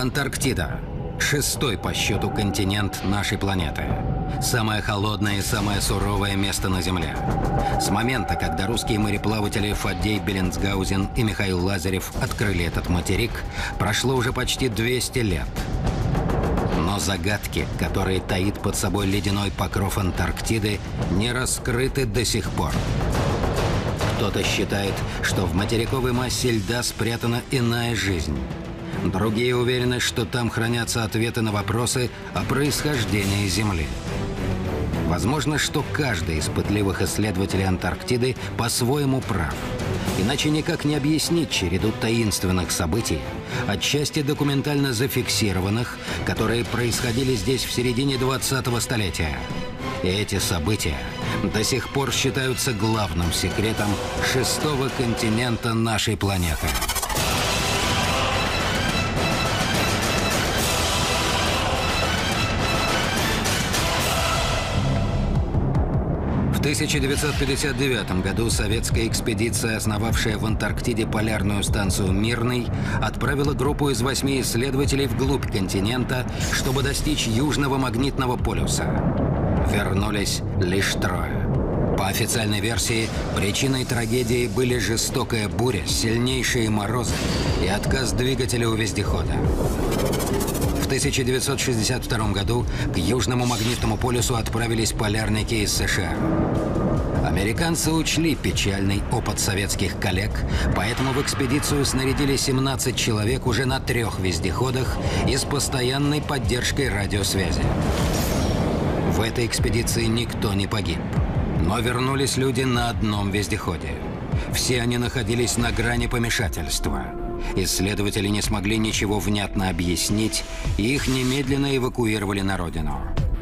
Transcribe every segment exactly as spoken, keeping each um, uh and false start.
Антарктида. Шестой по счету континент нашей планеты. Самое холодное и самое суровое место на Земле. С момента, когда русские мореплаватели Фаддей Беллинсгаузен и Михаил Лазарев открыли этот материк, прошло уже почти двести лет. Но загадки, которые таит под собой ледяной покров Антарктиды, не раскрыты до сих пор. Кто-то считает, что в материковой массе льда спрятана иная жизнь. Другие уверены, что там хранятся ответы на вопросы о происхождении Земли. Возможно, что каждый из пытливых исследователей Антарктиды по-своему прав. Иначе никак не объяснить череду таинственных событий, отчасти документально зафиксированных, которые происходили здесь в середине двадцатого столетия. И эти события до сих пор считаются главным секретом шестого континента нашей планеты. В тысяча девятьсот пятьдесят девятом году советская экспедиция, основавшая в Антарктиде полярную станцию «Мирный», отправила группу из восьми исследователей вглубь континента, чтобы достичь Южного магнитного полюса. Вернулись лишь трое. По официальной версии, причиной трагедии были жестокая буря, сильнейшие морозы и отказ двигателя у вездехода. В тысяча девятьсот шестьдесят втором году к Южному магнитному полюсу отправились полярники из США. Американцы учли печальный опыт советских коллег, поэтому в экспедицию снарядили семнадцать человек уже на трех вездеходах и с постоянной поддержкой радиосвязи. В этой экспедиции никто не погиб, но вернулись люди на одном вездеходе. Все они находились на грани помешательства. Исследователи не смогли ничего внятно объяснить, и их немедленно эвакуировали на родину.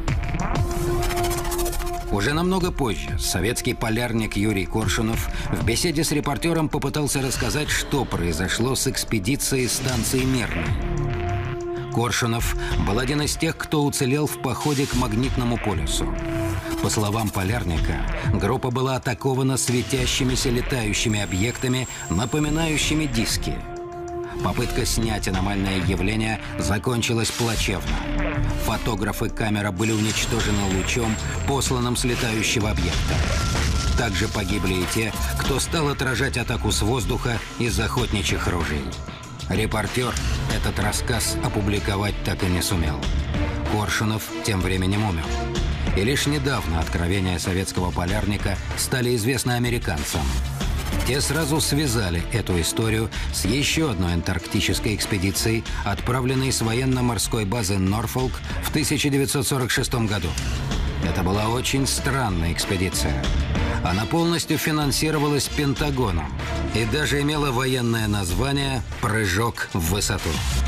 Уже намного позже советский полярник Юрий Коршунов в беседе с репортером попытался рассказать, что произошло с экспедицией станции «Мирный». Коршунов был один из тех, кто уцелел в походе к магнитному полюсу. По словам полярника, группа была атакована светящимися летающими объектами, напоминающими диски. Попытка снять аномальное явление закончилась плачевно. Фотограф и камера были уничтожены лучом, посланным с летающего объекта. Также погибли и те, кто стал отражать атаку с воздуха из охотничьих ружей. Репортер этот рассказ опубликовать так и не сумел. Коршунов тем временем умер. И лишь недавно откровения советского полярника стали известны американцам. Те сразу связали эту историю с еще одной антарктической экспедицией, отправленной с военно-морской базы Норфолк в тысяча девятьсот сорок шестом году. Это была очень странная экспедиция. Она полностью финансировалась Пентагоном и даже имела военное название «Прыжок в высоту».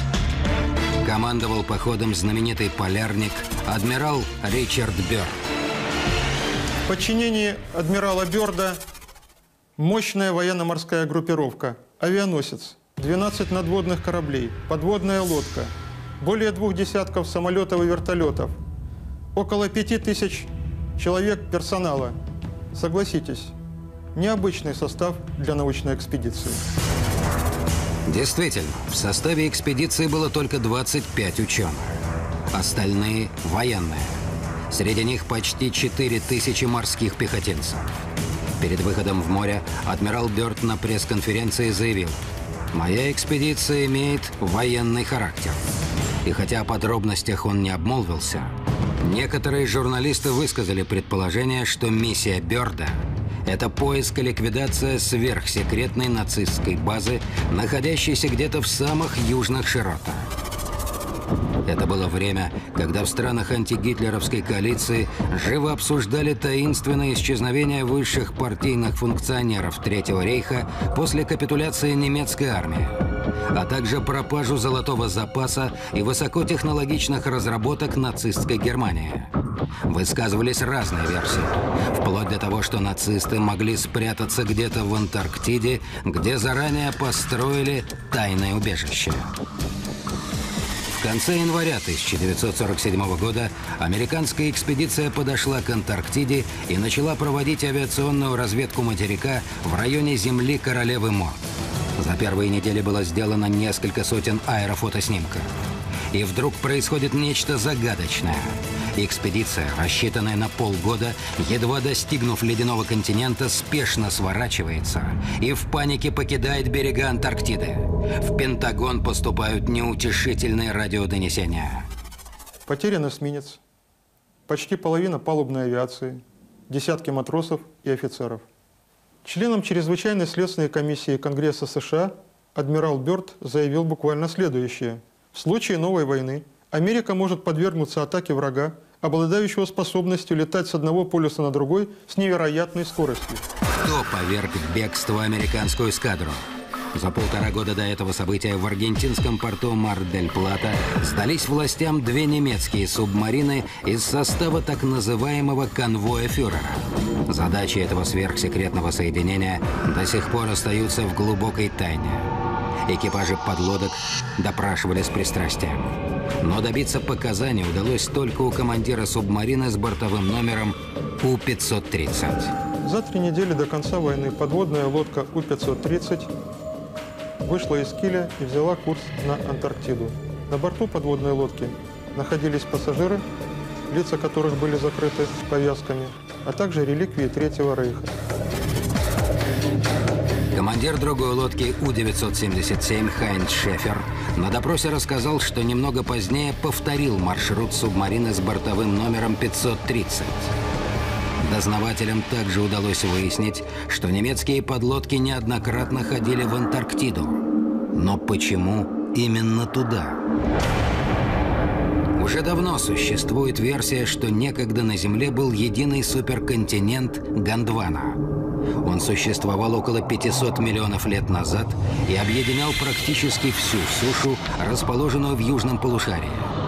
Командовал походом знаменитый полярник адмирал Ричард Бёрд. В подчинении адмирала Бёрда мощная военно-морская группировка, авианосец, двенадцать надводных кораблей, подводная лодка, более двух десятков самолетов и вертолетов, около пяти тысяч человек персонала. Согласитесь, необычный состав для научной экспедиции. Действительно, в составе экспедиции было только двадцать пять ученых. Остальные – военные. Среди них почти четыре тысячи морских пехотинцев. Перед выходом в море адмирал Бёрд на пресс-конференции заявил: «Моя экспедиция имеет военный характер». И хотя о подробностях он не обмолвился, некоторые журналисты высказали предположение, что миссия Бёрда – это поиск и ликвидация сверхсекретной нацистской базы, находящейся где-то в самых южных широтах. Это было время, когда в странах антигитлеровской коалиции живо обсуждали таинственное исчезновение высших партийных функционеров Третьего рейха после капитуляции немецкой армии, а также пропажу золотого запаса и высокотехнологичных разработок нацистской Германии. Высказывались разные версии, вплоть до того, что нацисты могли спрятаться где-то в Антарктиде, где заранее построили тайное убежище. В конце января тысяча девятьсот сорок седьмого года американская экспедиция подошла к Антарктиде и начала проводить авиационную разведку материка в районе земли Королевы Морд. За первые недели было сделано несколько сотен аэрофотоснимков. И вдруг происходит нечто загадочное. Экспедиция, рассчитанная на полгода, едва достигнув ледяного континента, спешно сворачивается и в панике покидает берега Антарктиды. В Пентагон поступают неутешительные радиодонесения. Потерян эсминец, почти половина палубной авиации, десятки матросов и офицеров. Членам чрезвычайной следственной комиссии Конгресса США адмирал Бёрд заявил буквально следующее. В случае новой войны Америка может подвергнуться атаке врага, обладающего способностью летать с одного полюса на другой с невероятной скоростью. Кто поверг в бегство американскую эскадру? За полтора года до этого события в аргентинском порту Мар-дель-Плата сдались властям две немецкие субмарины из состава так называемого конвоя фюрера. Задачи этого сверхсекретного соединения до сих пор остаются в глубокой тайне. Экипажи подлодок допрашивали с пристрастием. Но добиться показаний удалось только у командира субмарины с бортовым номером У пятьсот тридцать. За три недели до конца войны подводная лодка У пятьсот тридцать вышла из киля и взяла курс на Антарктиду. На борту подводной лодки находились пассажиры, лица которых были закрыты повязками, а также реликвии Третьего Рейха. Командир другой лодки У девятьсот семьдесят семь Хайнц Шефер на допросе рассказал, что немного позднее повторил маршрут субмарины с бортовым номером пятьсот тридцать. Дознавателям также удалось выяснить, что немецкие подлодки неоднократно ходили в Антарктиду. Но почему именно туда? Уже давно существует версия, что некогда на Земле был единый суперконтинент Гондвана. Он существовал около пятисот миллионов лет назад и объединял практически всю сушу, расположенную в южном полушарии.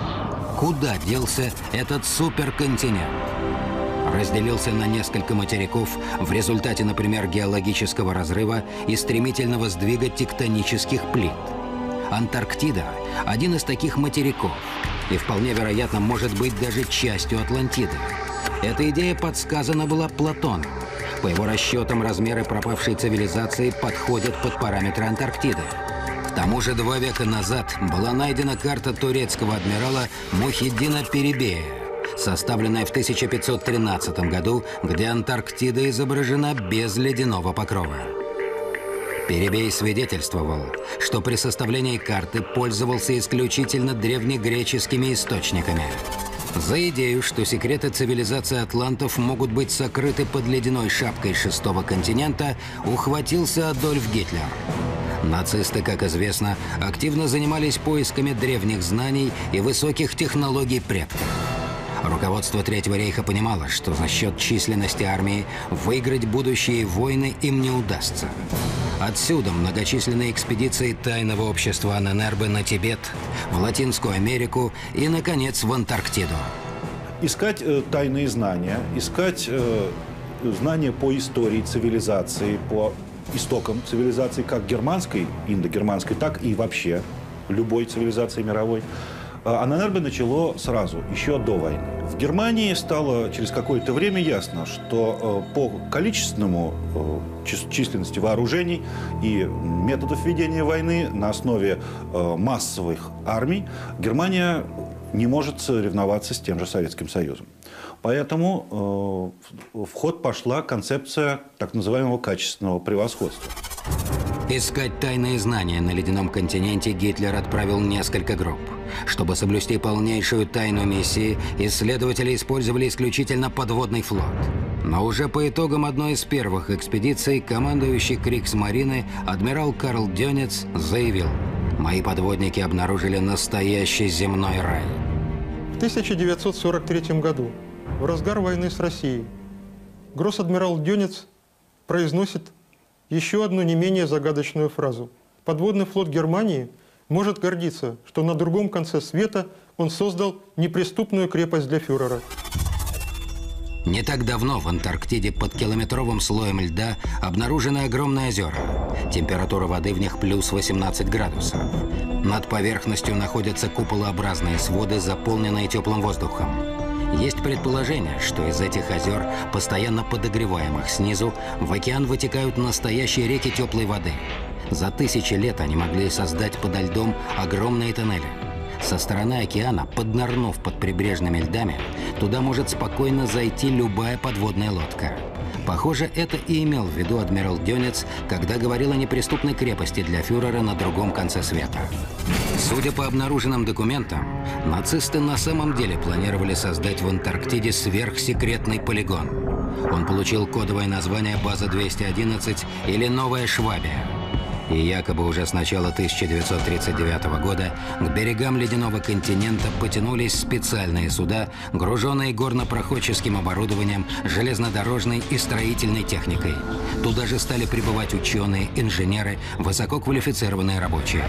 Куда делся этот суперконтинент? Разделился на несколько материков в результате, например, геологического разрыва и стремительного сдвига тектонических плит. Антарктида – один из таких материков и вполне вероятно может быть даже частью Атлантиды. Эта идея подсказана была Платоном. По его расчетам, размеры пропавшей цивилизации подходят под параметры Антарктиды. К тому же два века назад была найдена карта турецкого адмирала Мухиддина Перебея, составленная в тысяча пятьсот тринадцатом году, где Антарктида изображена без ледяного покрова. Перебей свидетельствовал, что при составлении карты пользовался исключительно древнегреческими источниками. За идею, что секреты цивилизации атлантов могут быть сокрыты под ледяной шапкой шестого континента, ухватился Адольф Гитлер. Нацисты, как известно, активно занимались поисками древних знаний и высоких технологий предков. Руководство Третьего рейха понимало, что за счет численности армии выиграть будущие войны им не удастся. Отсюда многочисленные экспедиции тайного общества Аненербе на Тибет, в Латинскую Америку и, наконец, в Антарктиду. Искать э, тайные знания, искать э, знания по истории цивилизации, по истокам цивилизации, как германской, индогерманской, так и вообще любой цивилизации мировой. Аненербе начало сразу, еще до войны. В Германии стало через какое-то время ясно, что по количественному численности вооружений и методов ведения войны на основе массовых армий Германия не может соревноваться с тем же Советским Союзом. Поэтому в ход пошла концепция так называемого качественного превосходства. Искать тайные знания на ледяном континенте Гитлер отправил несколько групп. Чтобы соблюсти полнейшую тайну миссии, исследователи использовали исключительно подводный флот. Но уже по итогам одной из первых экспедиций командующий Кригсмарины адмирал Карл Дёнец заявил: «Мои подводники обнаружили настоящий земной рай». В тысяча девятьсот сорок третьем году, в разгар войны с Россией, гросс-адмирал Дёнец произносит еще одну не менее загадочную фразу. Подводный флот Германии может гордиться, что на другом конце света он создал неприступную крепость для фюрера. Не так давно в Антарктиде под километровым слоем льда обнаружены огромные озера. Температура воды в них плюс восемнадцать градусов. Над поверхностью находятся куполообразные своды, заполненные теплым воздухом. Есть предположение, что из этих озер, постоянно подогреваемых снизу, в океан вытекают настоящие реки теплой воды. За тысячи лет они могли создать подо льдом огромные тоннели. Со стороны океана, поднырнув под прибрежными льдами, туда может спокойно зайти любая подводная лодка. Похоже, это и имел в виду адмирал Дёнец, когда говорил о неприступной крепости для фюрера на другом конце света. Судя по обнаруженным документам, нацисты на самом деле планировали создать в Антарктиде сверхсекретный полигон. Он получил кодовое название «База двести одиннадцать» или «Новая Швабия». И якобы уже с начала тысяча девятьсот тридцать девятого года к берегам ледяного континента потянулись специальные суда, груженные горнопроходческим оборудованием, железнодорожной и строительной техникой. Туда же стали прибывать ученые, инженеры, высококвалифицированные рабочие.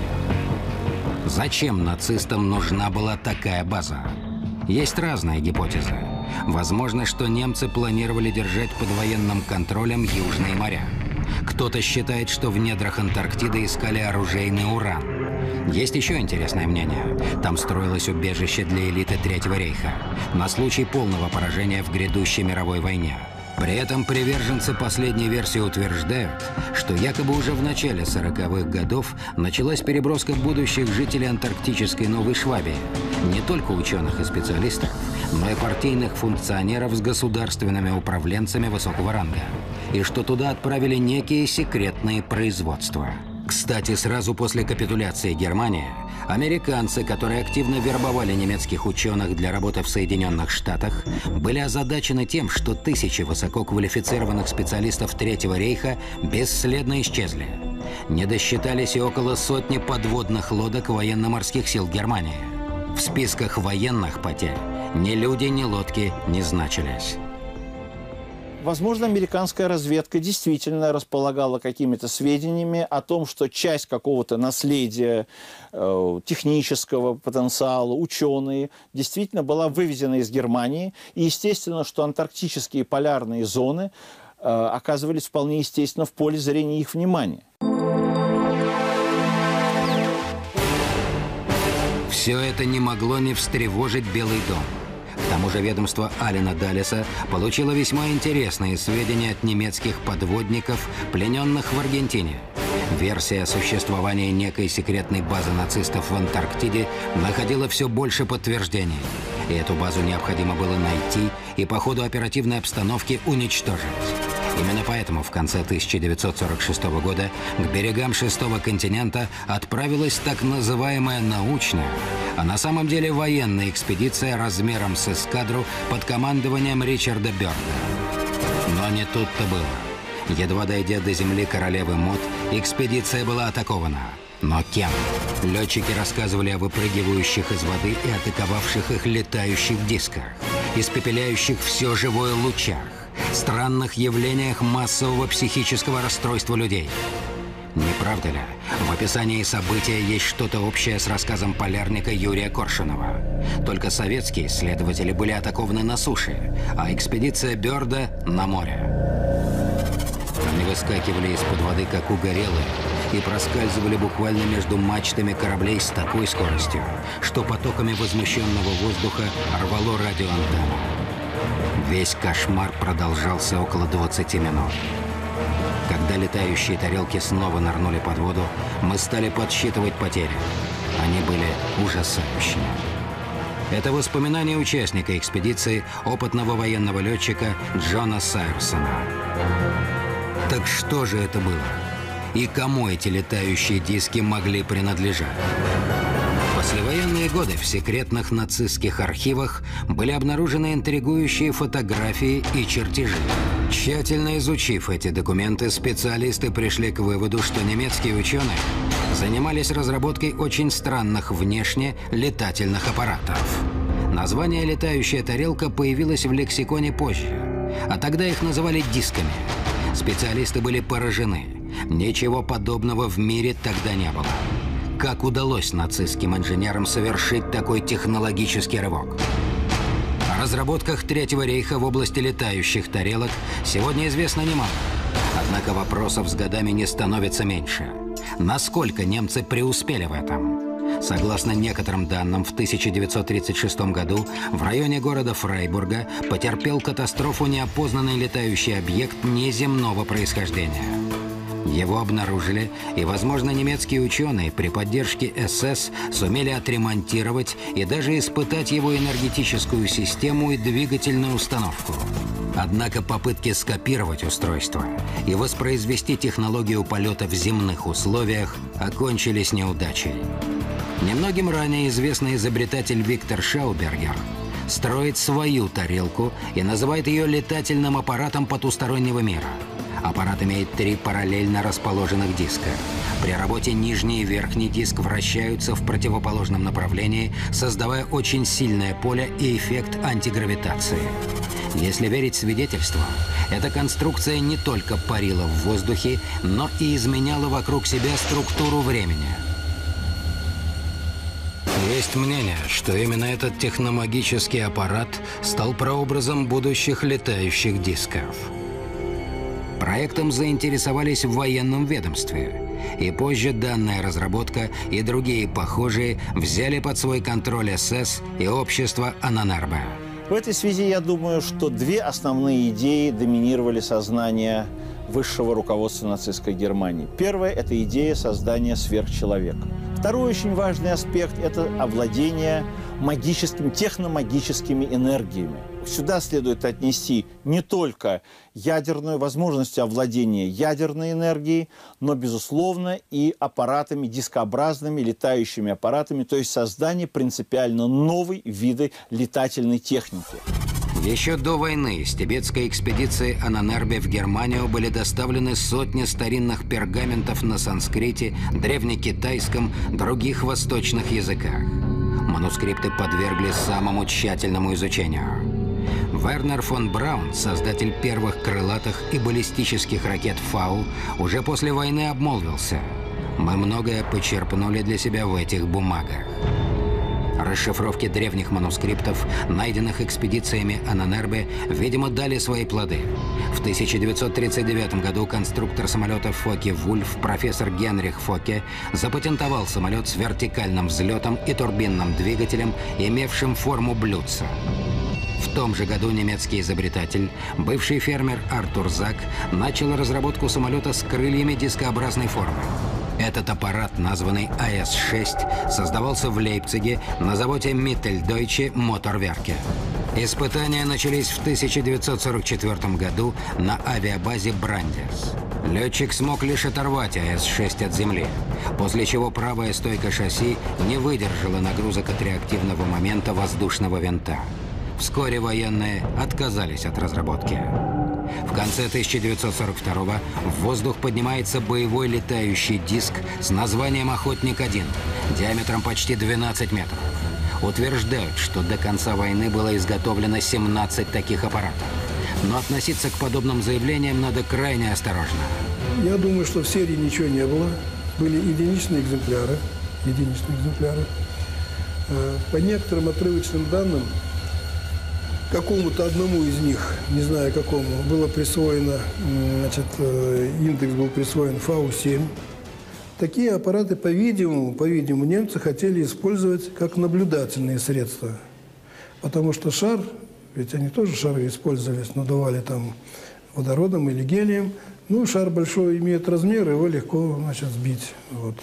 Зачем нацистам нужна была такая база? Есть разные гипотезы. Возможно, что немцы планировали держать под военным контролем южные моря. Кто-то считает, что в недрах Антарктиды искали оружейный уран. Есть еще интересное мнение. Там строилось убежище для элиты Третьего рейха на случай полного поражения в грядущей мировой войне. При этом приверженцы последней версии утверждают, что якобы уже в начале сороковых годов началась переброска будущих жителей антарктической Новой Швабии. Не только ученых и специалистов, но и партийных функционеров с государственными управленцами высокого ранга. И что туда отправили некие секретные производства. Кстати, сразу после капитуляции Германии американцы, которые активно вербовали немецких ученых для работы в Соединенных Штатах, были озадачены тем, что тысячи высококвалифицированных специалистов Третьего рейха бесследно исчезли. Не досчитались и около сотни подводных лодок военно-морских сил Германии. В списках военных потерь ни люди, ни лодки не значились. Возможно, американская разведка действительно располагала какими-то сведениями о том, что часть какого-то наследия, э, технического потенциала, ученые, действительно была вывезена из Германии. И естественно, что антарктические полярные зоны э, оказывались вполне естественно в поле зрения их внимания. Все это не могло не встревожить Белый дом. К тому же ведомство Алена Даллеса получило весьма интересные сведения от немецких подводников, плененных в Аргентине. Версия о существовании некой секретной базы нацистов в Антарктиде находила все больше подтверждений. И эту базу необходимо было найти и по ходу оперативной обстановки уничтожить. Именно поэтому в конце тысяча девятьсот сорок шестого года к берегам шестого континента отправилась так называемая научная, а на самом деле военная экспедиция размером с эскадру под командованием Ричарда Бёрда. Но не тут-то было. Едва дойдя до земли королевы Мод, экспедиция была атакована. Но кем? Летчики рассказывали о выпрыгивающих из воды и атаковавших их летающих дисках, испепеляющих все живое лучах, странных явлениях массового психического расстройства людей. Не правда ли? В описании события есть что-то общее с рассказом полярника Юрия Коршунова. Только советские исследователи были атакованы на суше, а экспедиция Бёрда — на море. Они выскакивали из-под воды, как угорелые, и проскальзывали буквально между мачтами кораблей с такой скоростью, что потоками возмущенного воздуха рвало радиоантенну. Весь кошмар продолжался около двадцати минут. Когда летающие тарелки снова нырнули под воду, мы стали подсчитывать потери. Они были ужасающими. Это воспоминания участника экспедиции, опытного военного летчика Джона Сайерсона. Так что же это было? И кому эти летающие диски могли принадлежать? В послевоенные годы в секретных нацистских архивах были обнаружены интригующие фотографии и чертежи. Тщательно изучив эти документы, специалисты пришли к выводу, что немецкие ученые занимались разработкой очень странных внешне летательных аппаратов. Название «летающая тарелка» появилось в лексиконе позже, а тогда их называли дисками. Специалисты были поражены. Ничего подобного в мире тогда не было. Как удалось нацистским инженерам совершить такой технологический рывок? О разработках Третьего рейха в области летающих тарелок сегодня известно немало. Однако вопросов с годами не становится меньше. Насколько немцы преуспели в этом? Согласно некоторым данным, в тысяча девятьсот тридцать шестом году в районе города Фрайбурга потерпел катастрофу неопознанный летающий объект неземного происхождения. Его обнаружили, и, возможно, немецкие ученые при поддержке эс эс сумели отремонтировать и даже испытать его энергетическую систему и двигательную установку. Однако попытки скопировать устройство и воспроизвести технологию полета в земных условиях окончились неудачей. Немногим ранее известный изобретатель Виктор Шаубергер строит свою тарелку и называет ее летательным аппаратом потустороннего мира. Аппарат имеет три параллельно расположенных диска. При работе нижний и верхний диск вращаются в противоположном направлении, создавая очень сильное поле и эффект антигравитации. Если верить свидетельствам, эта конструкция не только парила в воздухе, но и изменяла вокруг себя структуру времени. Есть мнение, что именно этот техномагический аппарат стал прообразом будущих летающих дисков. Проектом заинтересовались в военном ведомстве, и позже данная разработка и другие похожие взяли под свой контроль эс эс и общество Ананербе. В этой связи я думаю, что две основные идеи доминировали сознание высшего руководства нацистской Германии. Первая – это идея создания сверхчеловека. Второй очень важный аспект – это овладение магическими, техномагическими энергиями. Сюда следует отнести не только ядерную возможность овладения ядерной энергией, но, безусловно, и аппаратами, дискообразными летающими аппаратами, то есть создание принципиально новой вида летательной техники. Еще до войны из тибетской экспедиции Ананербе в Германию были доставлены сотни старинных пергаментов на санскрите, древнекитайском, других восточных языках. Манускрипты подвергли самому тщательному изучению. Вернер фон Браун, создатель первых крылатых и баллистических ракет «Фау», уже после войны обмолвился: «Мы многое почерпнули для себя в этих бумагах». Расшифровки древних манускриптов, найденных экспедициями Ананербе, видимо, дали свои плоды. В тысяча девятьсот тридцать девятом году конструктор самолетов Фоке-Вульф, профессор Генрих Фоке, запатентовал самолет с вертикальным взлетом и турбинным двигателем, имевшим форму блюдца. В том же году немецкий изобретатель, бывший фермер Артур Зак, начал разработку самолета с крыльями дискообразной формы. Этот аппарат, названный А С шесть, создавался в Лейпциге на заводе Mitteldeutsche Motorwerke. Испытания начались в тысяча девятьсот сорок четвёртом году на авиабазе Брандес. Летчик смог лишь оторвать А С шесть от земли, после чего правая стойка шасси не выдержала нагрузок от реактивного момента воздушного винта. Вскоре военные отказались от разработки. В конце тысяча девятьсот сорок второго в воздух поднимается боевой летающий диск с названием «Охотник один», диаметром почти двенадцать метров. Утверждают, что до конца войны было изготовлено семнадцать таких аппаратов. Но относиться к подобным заявлениям надо крайне осторожно. Я думаю, что в серии ничего не было. Были единичные экземпляры. Единичные экземпляры. По некоторым отрывочным данным, какому-то одному из них, не знаю какому, было присвоено, значит, индекс был присвоен Фау семь. Такие аппараты, по-видимому, по-видимому, немцы хотели использовать как наблюдательные средства. Потому что шар, ведь они тоже шары использовались, надували там водородом или гелием. Ну, шар большой имеет размер, его легко, значит, сбить. Вот.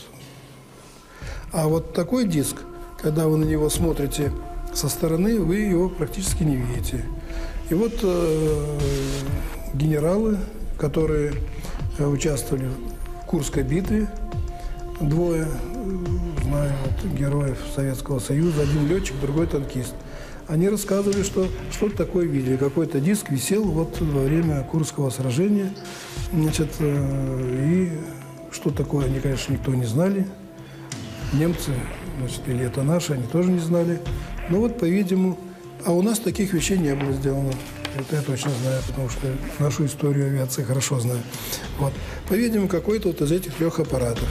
А вот такой диск, когда вы на него смотрите со стороны, вы его практически не видите. И вот э, генералы, которые э, участвовали в Курской битве, двое, э, знаю, вот, героев Советского Союза, один летчик, другой танкист, они рассказывали, что что-то такое видели. Какой-то диск висел вот во время Курского сражения. Значит, э, и что такое, они, конечно, никто не знали. Немцы, значит, или это наши, они тоже не знали. Ну вот, по-видимому, а у нас таких вещей не было сделано. Это я точно знаю, потому что нашу историю авиации хорошо знаю. Вот. По-видимому, какой-то вот из этих трех аппаратов.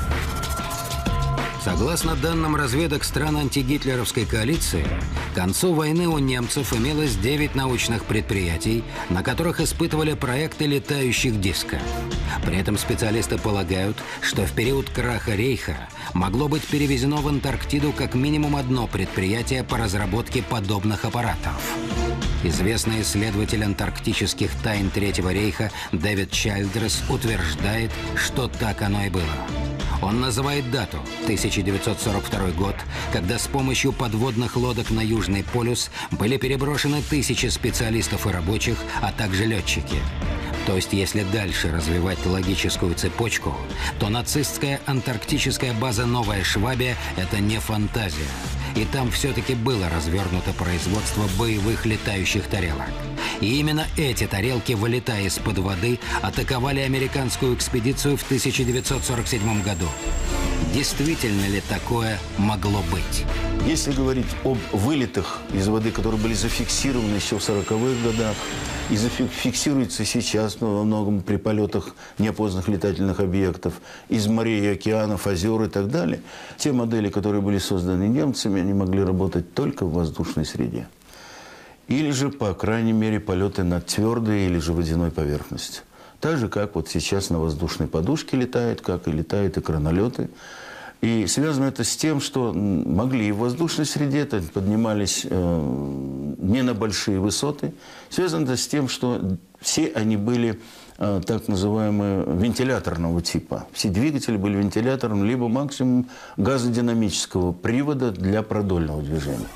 Согласно данным разведок стран антигитлеровской коалиции, к концу войны у немцев имелось девять научных предприятий, на которых испытывали проекты летающих дисков. При этом специалисты полагают, что в период краха Рейха могло быть перевезено в Антарктиду как минимум одно предприятие по разработке подобных аппаратов. Известный исследователь антарктических тайн Третьего рейха Дэвид Чайлдресс утверждает, что так оно и было. Он называет дату – тысяча девятьсот сорок второй год, когда с помощью подводных лодок на Южный полюс были переброшены тысячи специалистов и рабочих, а также летчики. То есть, если дальше развивать логическую цепочку, то нацистская антарктическая база «Новая Швабия» – это не фантазия. И там все-таки было развернуто производство боевых летающих тарелок. И именно эти тарелки, вылетая из-под воды, атаковали американскую экспедицию в тысяча девятьсот сорок седьмом году. Действительно ли такое могло быть? Если говорить об вылетах из воды, которые были зафиксированы еще в сороковых годах, и зафиксируются сейчас, но во многом при полетах неопознанных летательных объектов из морей, океанов, озер и так далее, те модели, которые были созданы немцами, они могли работать только в воздушной среде. Или же, по крайней мере, полеты над твердой или же водяной поверхностью. Так же, как вот сейчас на воздушной подушке летают, как и летают экранолеты. И связано это с тем, что могли и в воздушной среде, поднимались э, не на большие высоты. Связано это с тем, что все они были э, так называемые вентиляторного типа. Все двигатели были вентилятором, либо максимум газодинамического привода для продольного движения.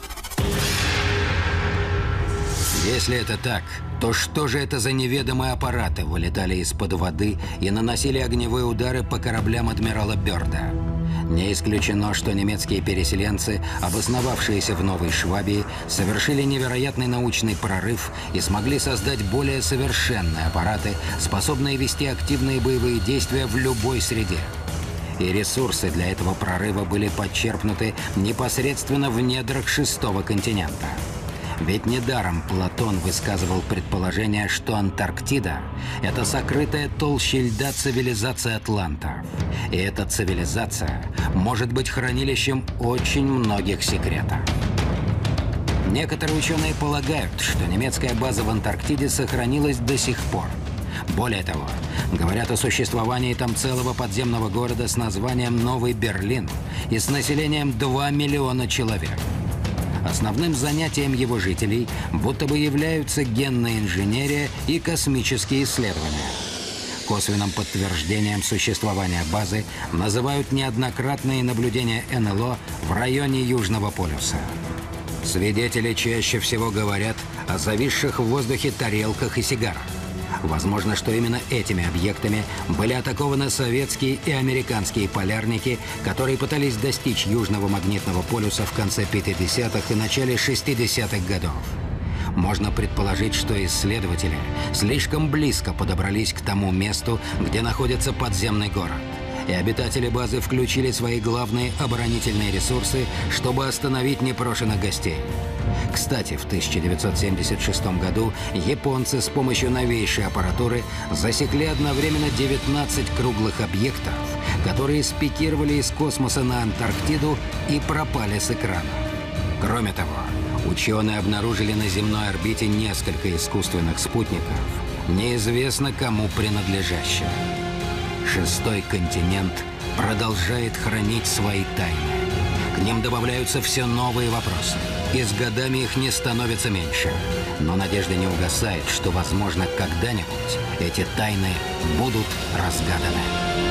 Если это так, то что же это за неведомые аппараты вылетали из-под воды и наносили огневые удары по кораблям адмирала Бёрда? Не исключено, что немецкие переселенцы, обосновавшиеся в Новой Швабии, совершили невероятный научный прорыв и смогли создать более совершенные аппараты, способные вести активные боевые действия в любой среде. И ресурсы для этого прорыва были подчерпнуты непосредственно в недрах шестого континента. Ведь недаром Платон высказывал предположение, что Антарктида – это сокрытая толще льда цивилизация атлантов. И эта цивилизация может быть хранилищем очень многих секретов. Некоторые ученые полагают, что немецкая база в Антарктиде сохранилась до сих пор. Более того, говорят о существовании там целого подземного города с названием Новый Берлин и с населением два миллиона человек. Основным занятием его жителей будто бы являются генная инженерия и космические исследования. Косвенным подтверждением существования базы называют неоднократные наблюдения эн эл о в районе Южного полюса. Свидетели чаще всего говорят о зависших в воздухе тарелках и сигарах. Возможно, что именно этими объектами были атакованы советские и американские полярники, которые пытались достичь Южного магнитного полюса в конце пятидесятых и начале шестидесятых годов. Можно предположить, что исследователи слишком близко подобрались к тому месту, где находится подземный город. И обитатели базы включили свои главные оборонительные ресурсы, чтобы остановить непрошенных гостей. Кстати, в тысяча девятьсот семьдесят шестом году японцы с помощью новейшей аппаратуры засекли одновременно девятнадцать круглых объектов, которые спикировали из космоса на Антарктиду и пропали с экрана. Кроме того, ученые обнаружили на земной орбите несколько искусственных спутников, неизвестно кому принадлежащих. Шестой континент продолжает хранить свои тайны. К ним добавляются все новые вопросы, и с годами их не становится меньше. Но надежда не угасает, что, возможно, когда-нибудь эти тайны будут разгаданы.